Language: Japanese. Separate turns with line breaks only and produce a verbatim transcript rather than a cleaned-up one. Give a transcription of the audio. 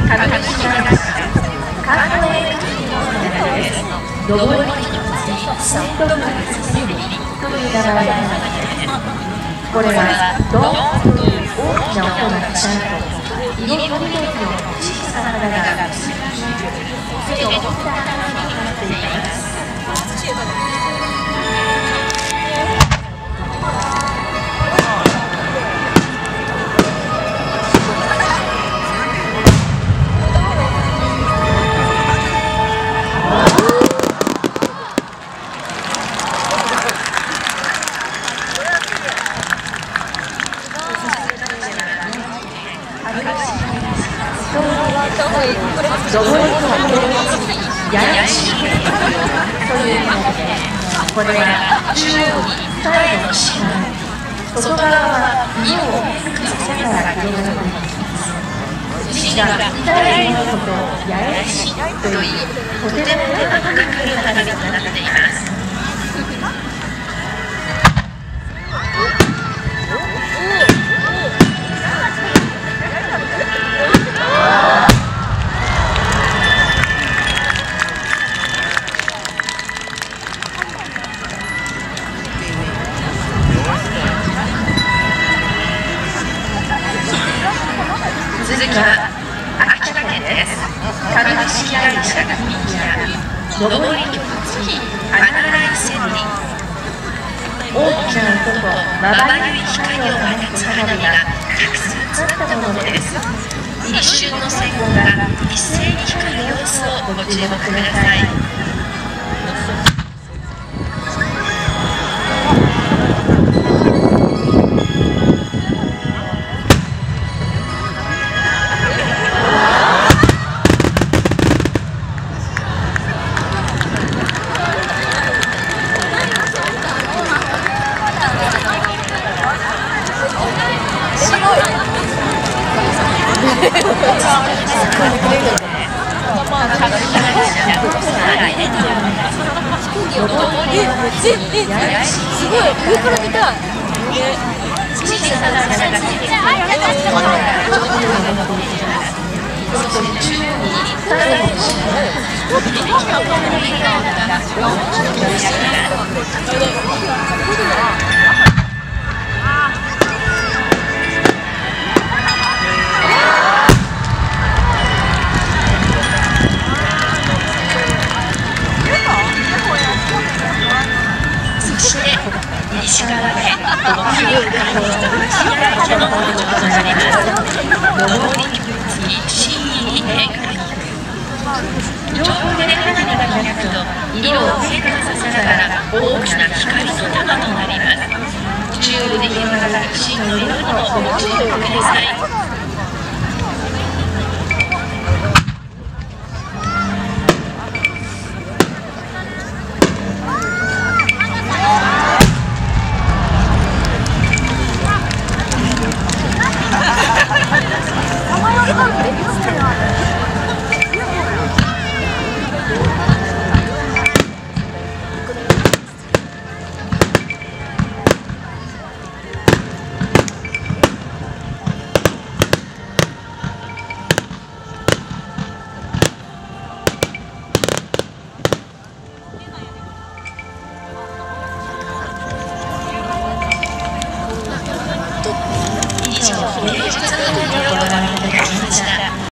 株式会社関東エクティの流れです。上りスイートブルーという名前です。これはドーンという大きな音がした後、色とりどりの小さな花が結び目を持った花になっています。上りとややしというもので、これは中央に最後の島、外側は身を変化させながら広がっていきます。字が痛いものとややしというとても手がかかる花火になっています。続きは秋田県です。株式会社組合上り曲付き花来千里。大きな音とまばゆい光を放つ花火がたくさん詰まったものです。一瞬の閃光が一斉に光る様子をご注目ください。
すごい上から見たい。
石川県大きい会社の工場となります。上り曲付き シーイー 変化肉。上空で花火が開くと色を変化させながら大きな光の玉となります。中央で広がる石の色にもご注目ください。